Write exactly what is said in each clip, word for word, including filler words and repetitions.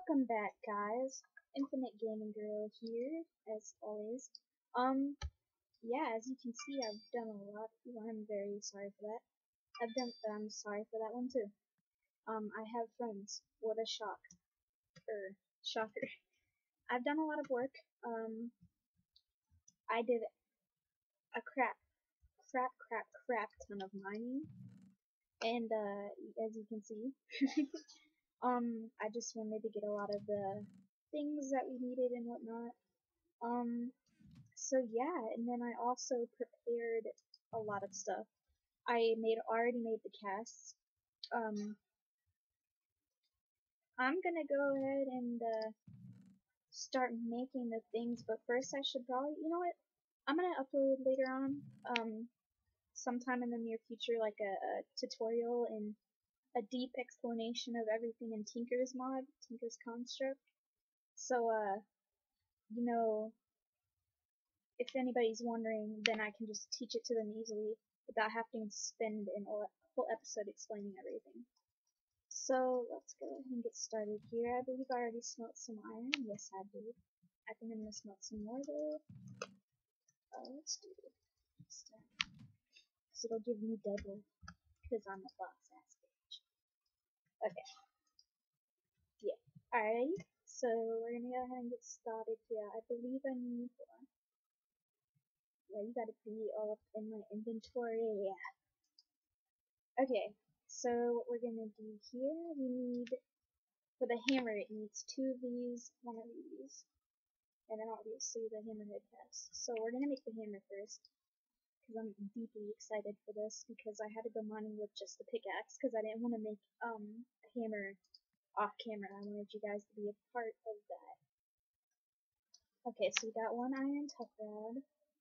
Welcome back, guys. Infinite Gaming Girl here, as always. Um, yeah, as you can see, I've done a lot. Ooh, I'm very sorry for that. I've done. I'm sorry for that one too. Um, I have friends. What a shock, er, shocker. I've done a lot of work. Um, I did a crap, crap, crap, crap ton of mining, and uh, as you can see, um, I just wanted to get a lot of the things that we needed and whatnot. Um, so yeah, and then I also prepared a lot of stuff. I made already made the casts. Um, I'm gonna go ahead and uh, start making the things, but first I should probably, you know what? I'm gonna upload later on, um, sometime in the near future, like a, a tutorial and a deep explanation of everything in Tinker's mod, Tinker's construct. So, uh, you know, if anybody's wondering, then I can just teach it to them easily without having to spend an whole episode explaining everything. So let's go ahead and get started here. I believe I already smelt some iron. Yes, I did. I think I'm gonna smelt some more though. Uh, let's do it. Because it'll give me double. Because I'm a boss ass bitch. Okay. Yeah. Alright. So we're gonna go ahead and get started here. I believe I need one. Yeah, you gotta be all up in my inventory. Yeah. Okay. So what we're gonna do here, we need, for the hammer it needs two of these, one of these, and then obviously the hammerhead cast. So we're gonna make the hammer first, because I'm deeply excited for this, because I had to go mining with just the pickaxe, because I didn't want to make um a hammer off camera. I wanted you guys to be a part of that. Okay, so we got one iron tuck rod.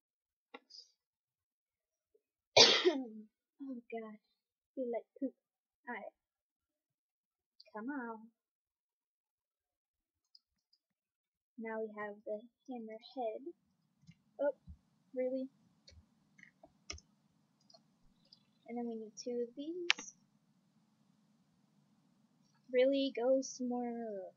Oh god, I feel like poop. Alright, come on. Now we have the hammer head. Oh, really? And then we need two of these. Really? Go some more.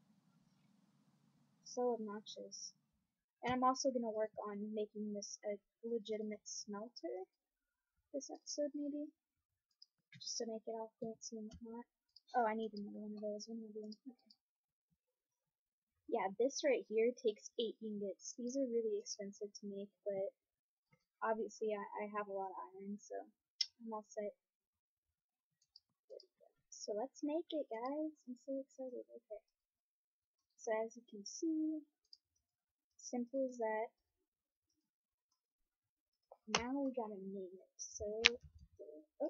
So obnoxious. And I'm also going to work on making this a legitimate smelter this episode, maybe. Just to make it all fancy and whatnot. Oh, I need another one of those. What am I doing? Okay. Yeah, this right here takes eight ingots. These are really expensive to make, but obviously I, I have a lot of iron, so I'm all set. So let's make it, guys. I'm so excited. Okay. So as you can see, simple as that. Now we gotta name it. So, oh,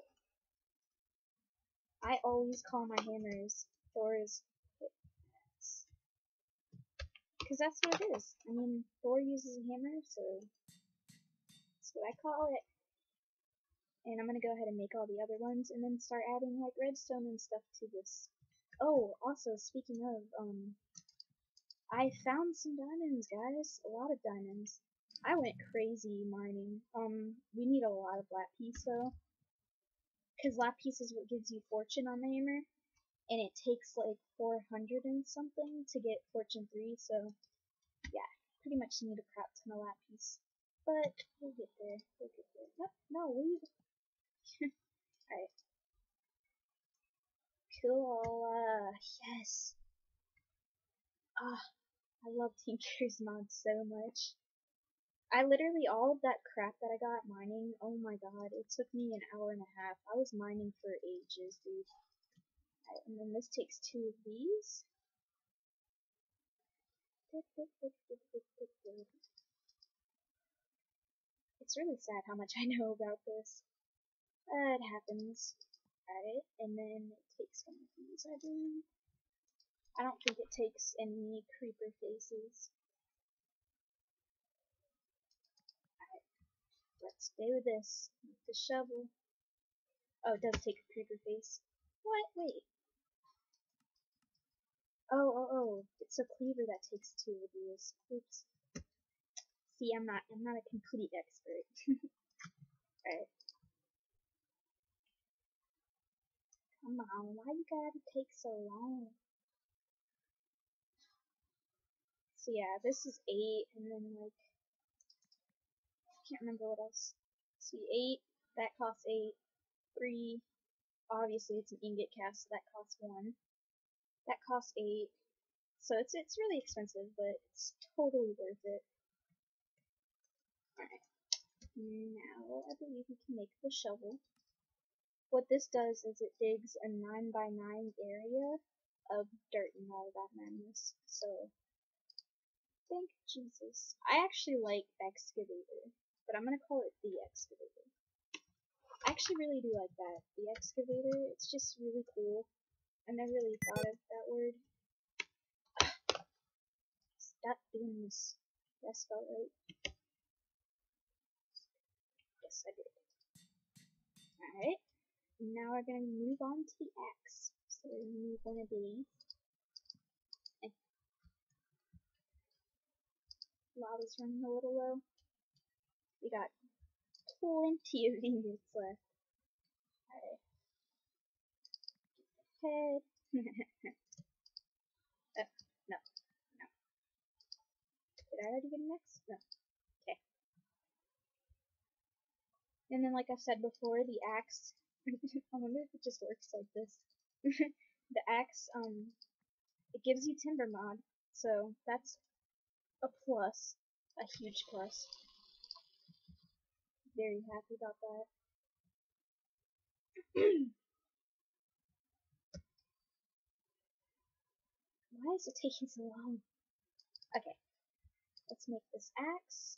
I always call my hammers Thor's pickaxe. Because that's what it is. I mean, Thor uses a hammer, so that's what I call it. And I'm gonna go ahead and make all the other ones, and then start adding like redstone and stuff to this. Oh, also speaking of, um, I found some diamonds, guys. A lot of diamonds. I went crazy mining. Um, we need a lot of lapis though, because lapis is what gives you fortune on the hammer, and it takes like four hundred and something to get fortune three. So yeah, pretty much need a crap ton of lapis. But we'll get there. We'll get there. No, no, we. Alright. Cool. Uh, yes. Ah, I love Tinker's mod so much. I literally, all of that crap that I got mining, oh my god, it took me an hour and a half. I was mining for ages, dude. Right, and then this takes two of these. It's really sad how much I know about this. Uh, it happens. Alright, and then it takes one of these, I believe. I don't think it takes any creeper faces. Alright, let's do this with the shovel. Oh, it does take a creeper face. What? Wait. Oh, oh, oh. It's a cleaver that takes two of these. Oops. See, I'm not, I'm not a complete expert. Alright. Come on, why you gotta take so long? So yeah, this is eight, and then like I can't remember what else. See, eight, that costs eight. Three, obviously it's an ingot cast, so that costs one. That costs eight. So it's it's really expensive, but it's totally worth it. Alright. Now I believe we can make the shovel. What this does is it digs a nine by nine area of dirt and all that madness. So thank Jesus. I actually like excavator, but I'm gonna call it the excavator. I actually really do like that. The excavator, it's just really cool. I never really thought of that word. Stop doing this. Did I spell it right? Yes, I did. Alright. Now we're gonna move on to the axe. So we're gonna move one of these. And lava's running a little low. We got plenty of ingots left. Alright. Head. uh, no. No. Did I already get an X? No. Okay. And then, like I said before, the axe. I wonder if it just works like this. The axe, um, it gives you timber mod, so that's a plus, a huge plus. Very happy about that. Why is it taking so long? Okay, let's make this axe.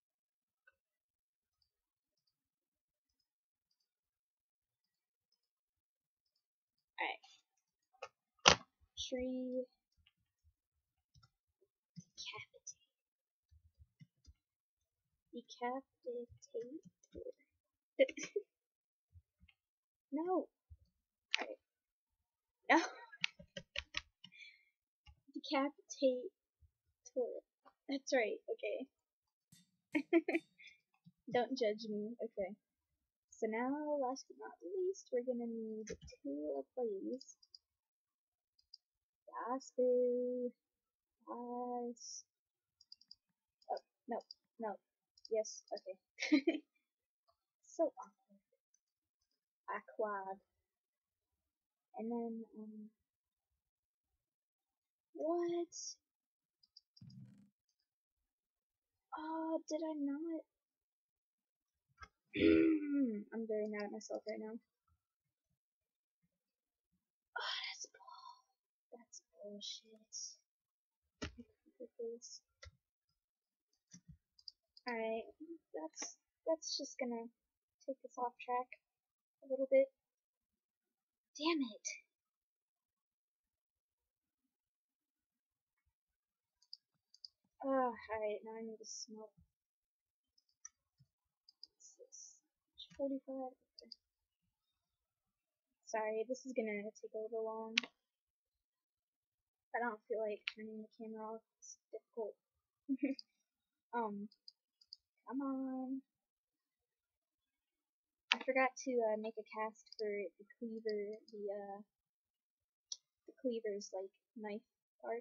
Alright. Tree. Decapitate. Decapitate. No. Alright. No. Decapitate. That's right, okay. Don't judge me, okay. So now, last but not least, we're gonna need two of these. YAAAAS, boo. YAAAAS. Oh, no, no. Yes, okay. So awkward. Aquad. And then, um, what? Oh, did I not? I'm very mad at myself right now. Oh, that's bull. That's bullshit. Ridiculous. Alright, that's that's just gonna take us off track a little bit. Damn it. Oh, alright, now I need to smoke. Six, forty-five. Okay. Sorry, this is gonna take a little long. I don't feel like turning the camera off. It's difficult. um, come on. I forgot to uh, make a cast for the cleaver, the uh, the cleaver's like knife part.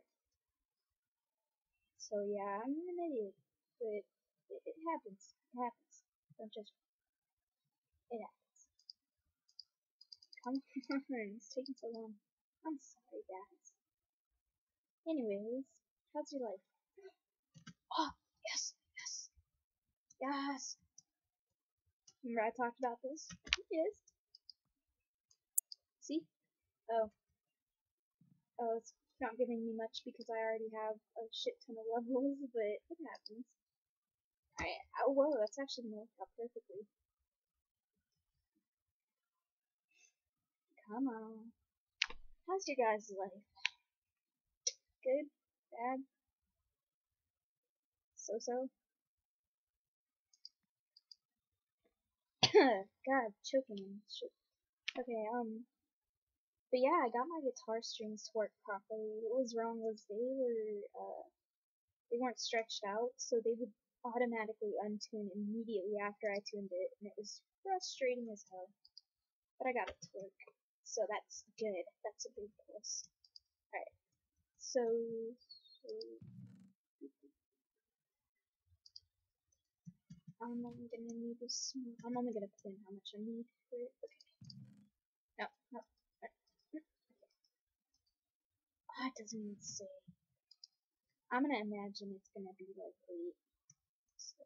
So yeah, I'm an idiot, but it, it happens. It happens. Don't judge me. It happens. Come on, it's taking so long. I'm sorry, guys. Anyways, how's your life? Oh, yes, yes, yes. Remember I talked about this? Yes. See? Oh. Oh, it's not giving me much because I already have a shit ton of levels, but it happens. Alright, oh, whoa, that's actually gonna work out perfectly. Come on. How's your guys' life? Good? Bad? So-so? God, choking me. Shit. Okay, um, but yeah, I got my guitar strings to work properly. What was wrong was they were, uh, they weren't stretched out, so they would automatically untune immediately after I tuned it, and it was frustrating as hell. But I got it to work, so that's good. That's a big plus. Alright, so, so I'm only gonna need this. I'm only gonna put in how much I need for it. Okay. No, no. no. Oh, it doesn't even say. I'm gonna imagine it's gonna be like eight. So.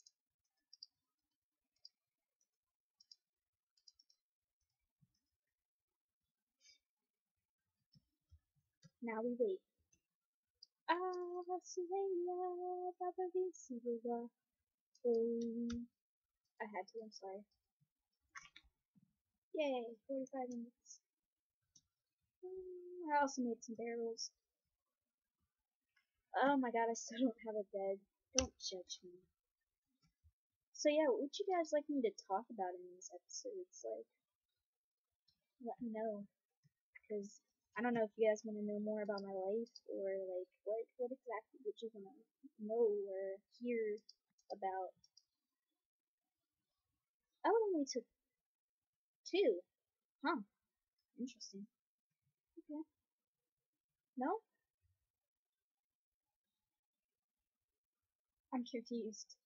Now we wait. Ah, Sylvania, Baba Silva. Oh, I had to. I'm sorry. Yay, forty-five minutes. Mm, I also made some barrels. Oh my god, I still don't have a bed. Don't judge me. So yeah, what would you guys like me to talk about in these episodes? Like, let me know. Because I don't know if you guys want to know more about my life, or like, what, what exactly would you want to know or hear about? Oh, it only took two. Huh. Interesting. Okay. No? I'm confused.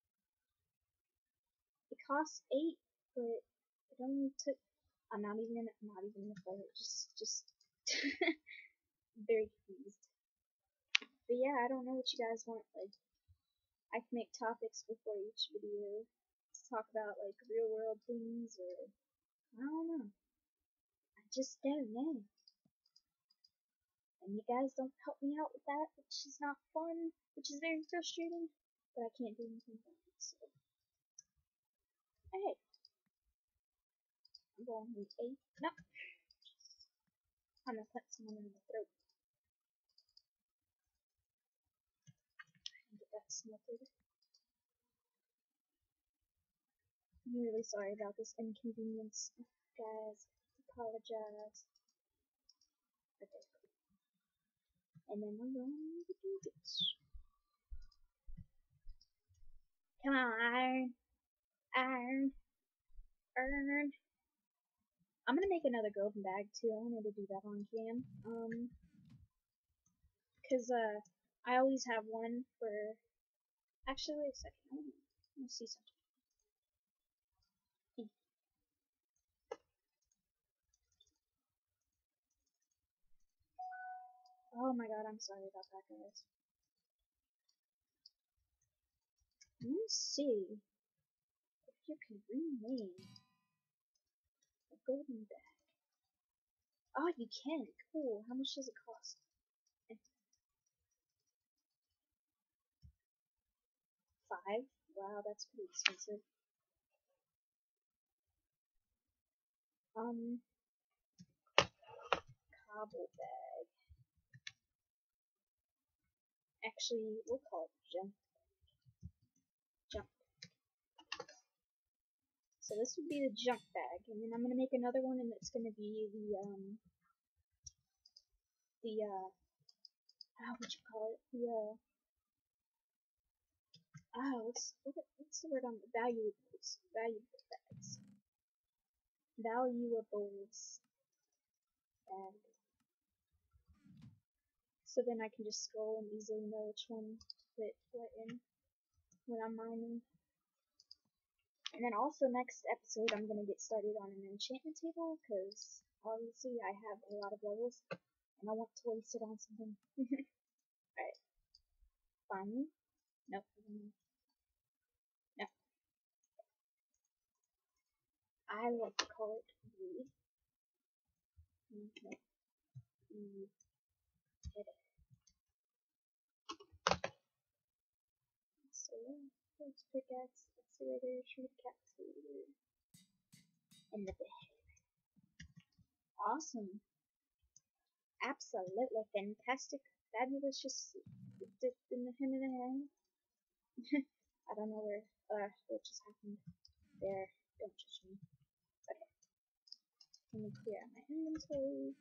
It costs eight, but it only took. I'm not even gonna. I'm not even gonna play it. Just, just very confused. But yeah, I don't know what you guys want. Like, I can make topics before each video to talk about like real world things, or I don't know. I just don't know. And you guys don't help me out with that, which is not fun, which is very frustrating. But I can't do anything about it. So, hey, I'm going with eight. No, I'm gonna put someone in the throat and get that smelted. I'm really sorry about this inconvenience, guys. Apologize. Okay, and then we're going to do this. Come on, iron, iron, iron. I'm gonna make another golden bag too. I wanted to do that on cam. Um, cause uh, I always have one for. Actually, wait a second. I wanna, I wanna see something. Oh my god, I'm sorry about that, guys. Let me see if you can rename a golden bag. Oh, you can. Cool. How much does it cost? Five? Wow, that's pretty expensive. Um, cobble bag. Actually, we'll call it jump. Jump. So this would be the jump bag, and then I'm gonna make another one, and it's gonna be the um, the uh, ah, what you call it? The uh, ah, what's what, what's the word on the valuables? Valuable bags. Valuables bag. So then I can just scroll and easily know which one to put what in when I'm mining. And then also next episode I'm gonna get started on an enchantment table, because obviously I have a lot of levels and I want to waste it on something. Alright, finally. Nope. No. I like to call it weed. No. Weed. So, let's pickaxe, excavator, tree excavator, and the bed. Awesome. Absolutely fantastic, fabulous, just in the hand in the hand. I don't know where, uh, what just happened there. Don't judge me. Okay. Let me clear out my inventory.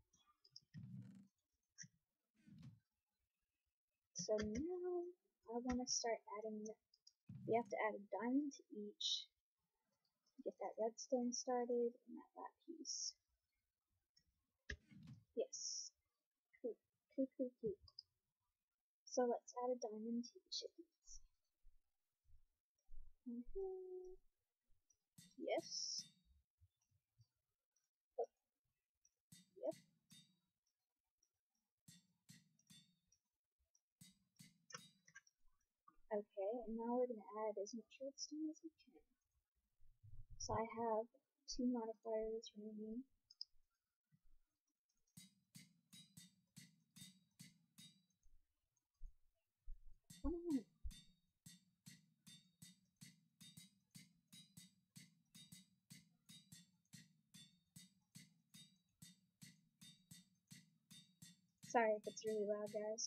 So now I want to start adding, we have to add a diamond to each. Get that redstone started and that flat piece. Yes. Cool. Cool, cool, cool. So let's add a diamond to each of these. Mm-hmm. Yes. Oh, yep. Okay, and now we're gonna add as much redstone as we can. So I have two modifiers remaining. Come on. Sorry if it's really loud, guys.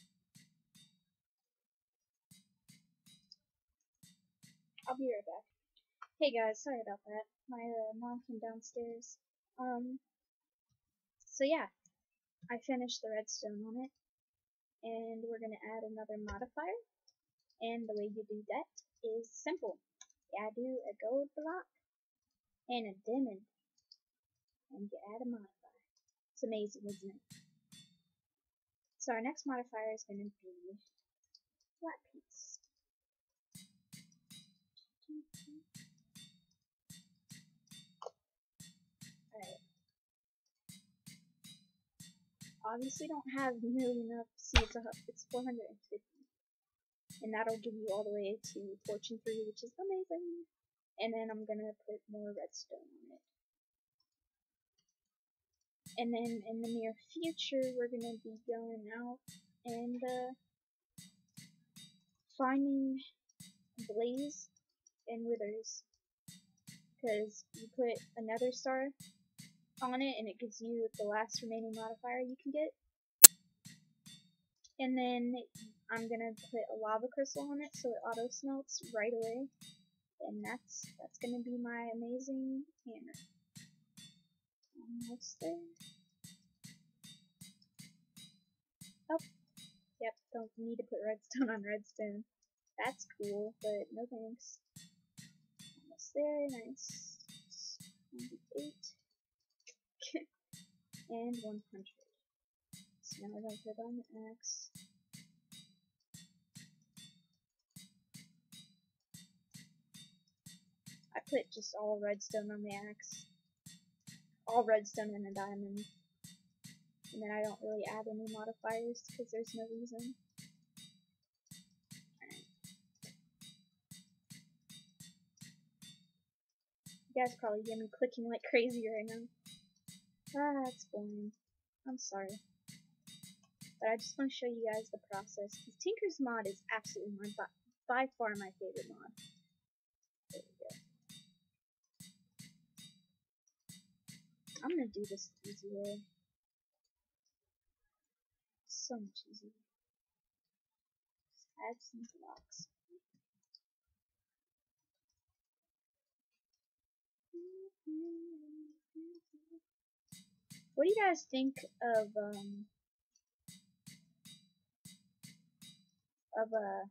I'll be right back. Hey guys, sorry about that. My uh, mom came downstairs. Um, so yeah, I finished the redstone on it, and we're gonna add another modifier. And the way you do that is simple. You do a gold block and a diamond, and you add a modifier. It's amazing, isn't it? So our next modifier is gonna be flat piece. Alright. Obviously don't have nearly enough. See, it's, a, it's four hundred fifty. And that'll give you all the way to Fortune three, which is amazing. And then I'm gonna put more redstone on it. And then in the near future, we're gonna be going out and uh, finding blaze and withers. Because you put another star on it and it gives you the last remaining modifier you can get. And then I'm gonna put a lava crystal on it so it auto smelts right away. And that's that's gonna be my amazing hammer. Almost there. Oh, yep, don't need to put redstone on redstone. That's cool, but no thanks. Almost there, nice. ninety-eight. And one hundred. So now we're gonna put on the axe. I put just all redstone on the axe. All redstone and a diamond. And then I don't really add any modifiers because there's no reason. Alright. You guys probably hear me clicking like crazy right now. Ah, it's boring. I'm sorry. But I just want to show you guys the process. Because Tinker's mod is absolutely my, by, by far my favorite mod. There we go. I'm gonna do this the easy way. So much easier. Just add some blocks. What do you guys think of um of uh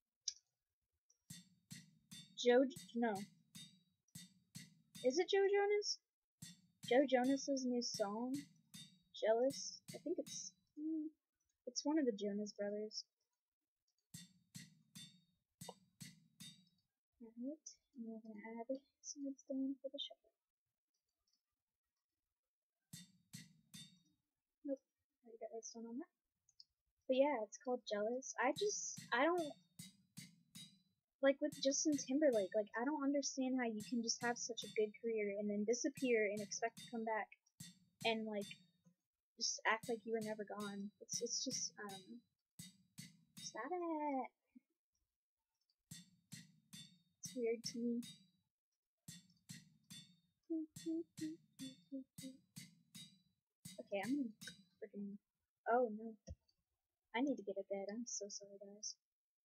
Joe? No, is it Joe Jonas? Joe Jonas's new song, "Jealous." I think it's mm, it's one of the Jonas brothers. Alright, and we're gonna add some redstone for the shovel. Nope, already got redstone on that. But yeah, it's called "Jealous." I just I don't. Like with Justin Timberlake, like I don't understand how you can just have such a good career and then disappear and expect to come back and like just act like you were never gone. It's it's just um stop it. It's weird to me. Okay, I'm gonna freaking. Oh no, I need to get a bed. I'm so sorry, guys.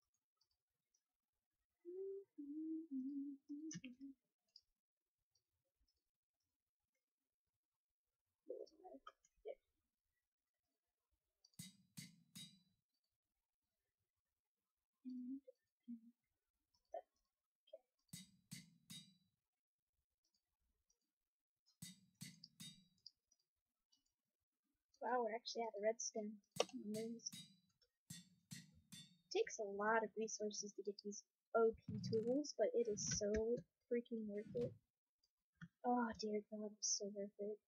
Wow, we're actually out of redstone. Amazing. It takes a lot of resources to get these O P tools, but it is so freaking worth it. Oh dear God, it's so worth it.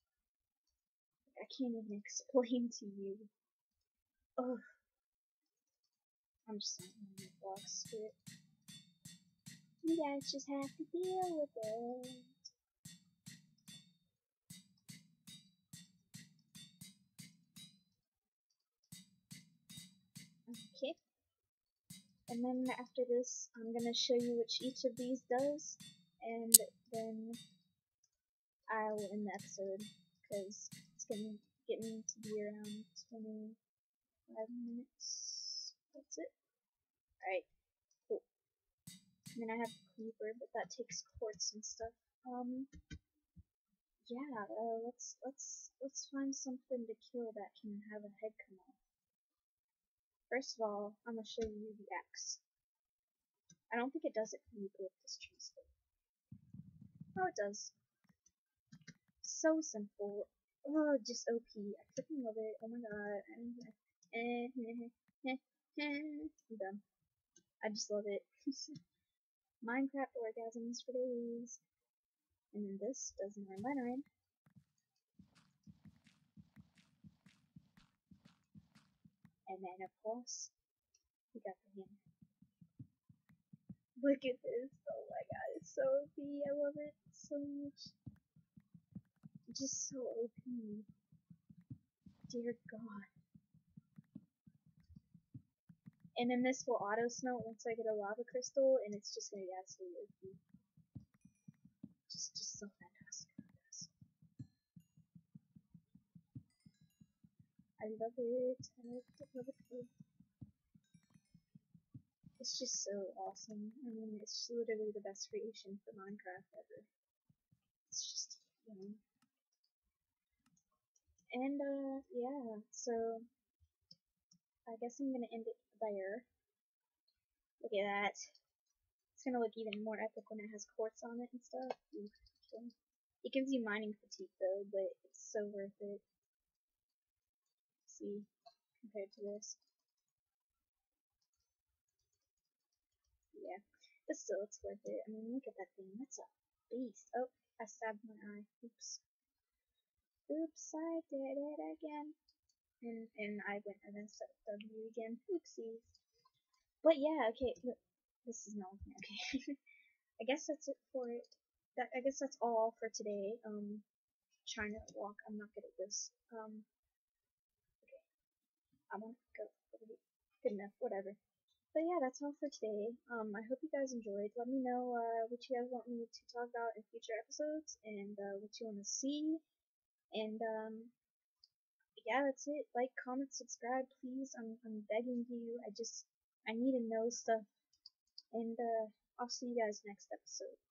I can't even explain to you. Oh, I'm just saying, my blocks to it. You guys just have to deal with it. Okay. And then after this, I'm gonna show you which each of these does, and then I'll end the episode, because it's getting, getting to be around twenty-five minutes. That's it. Alright, cool. And then I have Cleaver, but that takes quartz and stuff. Um, yeah, uh, let's, let's, let's find something to kill that can have a head come off. First of all, I'm gonna show you the axe. I don't think it does it for eucalyptus trees, though. Oh, it does. So simple. Oh, just O P. I freaking love it. Oh my god. I'm done. I just love it. Minecraft orgasms for days. And then this does nine by nine. And then, of course, we got the hammer. Look at this. Oh my god, it's so O P. I love it so much. Just so O P. Dear God. And then this will auto smelt once I get a lava crystal, and it's just gonna be absolutely O P. Just, just so fantastic. I love it. I love it. Love it. Love it. It's just so awesome. I mean, it's literally the best creation for Minecraft ever. It's just, you know. And, uh, yeah, so I guess I'm gonna end it there. Look at that. It's gonna look even more epic when it has quartz on it and stuff. Ooh, okay. It gives you mining fatigue though, but it's so worth it. See, compared to this. Yeah, but still, it's worth it. I mean, look at that thing. That's a beast. Oh, I stabbed my eye. Oops. Oops, I did it again. And and I went and then set W again. Oopsies. But yeah, okay. Look, this is not okay. I guess that's it for it. That I guess that's all for today. Um, trying to walk. I'm not good at this. Um, okay. I want to go. Good enough. Whatever. But yeah, that's all for today. Um, I hope you guys enjoyed. Let me know uh, what you guys want me to talk about in future episodes, and uh, what you want to see. And um, yeah, that's it. Like, comment, subscribe, please. I'm I'm begging you. I just I need to know stuff. And uh, I'll see you guys next episode.